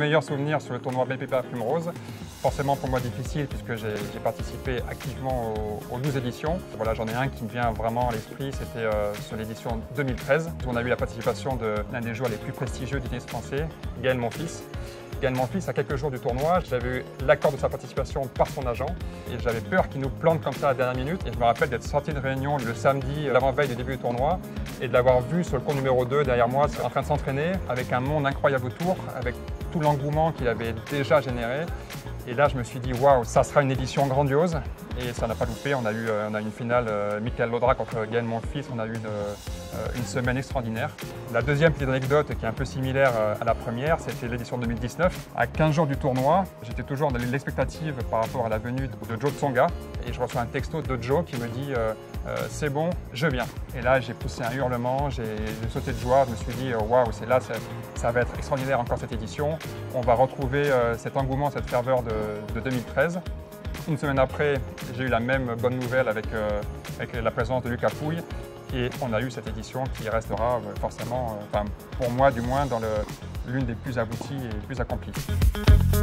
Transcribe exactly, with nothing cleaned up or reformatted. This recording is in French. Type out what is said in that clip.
meilleurs souvenirs sur le tournoi B P P A Plume Rose. Forcément pour moi difficile puisque j'ai participé activement aux, aux douze éditions. Voilà, j'en ai un qui me vient vraiment à l'esprit, c'était euh, sur l'édition deux mille treize. Où on a eu la participation de l'un des joueurs les plus prestigieux du tennis français, Gaël Monfils. Gaël Monfils, à quelques jours du tournoi, j'avais eu l'accord de sa participation par son agent et j'avais peur qu'il nous plante comme ça à la dernière minute. Et je me rappelle d'être sorti de réunion le samedi, l'avant-veille du début du tournoi, et de l'avoir vu sur le court numéro deux derrière moi, en train de s'entraîner, avec un monde incroyable autour, avec tout l'engouement qu'il avait déjà généré. Et là, je me suis dit, waouh, ça sera une édition grandiose. Et ça n'a pas loupé. On a eu, on a eu une finale, euh, Michael Laudra contre Gaël Monfils. On a eu une, euh, une semaine extraordinaire. La deuxième petite anecdote qui est un peu similaire à la première, c'était l'édition deux mille dix-neuf. À quinze jours du tournoi, j'étais toujours dans l'expectative par rapport à la venue de Joe Tsonga. Et je reçois un texto de Joe qui me dit euh, euh, c'est bon, je viens. Et là, j'ai poussé un hurlement, j'ai sauté de joie. Je me suis dit, waouh, c'est là, ça va être extraordinaire encore cette édition. On va retrouver euh, cet engouement, cette ferveur de, de deux mille treize. Une semaine après, j'ai eu la même bonne nouvelle avec, euh, avec la présence de Lucas Pouille et on a eu cette édition qui restera euh, forcément, euh, enfin, pour moi du moins, dans l'une des plus abouties et les plus accomplies.